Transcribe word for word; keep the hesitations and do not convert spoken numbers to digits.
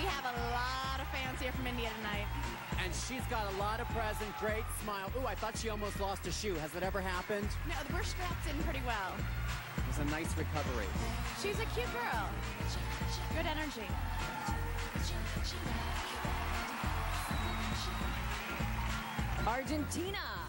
have a lot of fans here from India tonight. And she's got a lot of present, great smile. Ooh, I thought she almost lost a shoe. Has that ever happened? No, we're strapped in pretty well. It was a nice recovery. She's a cute girl. Good energy. Argentina.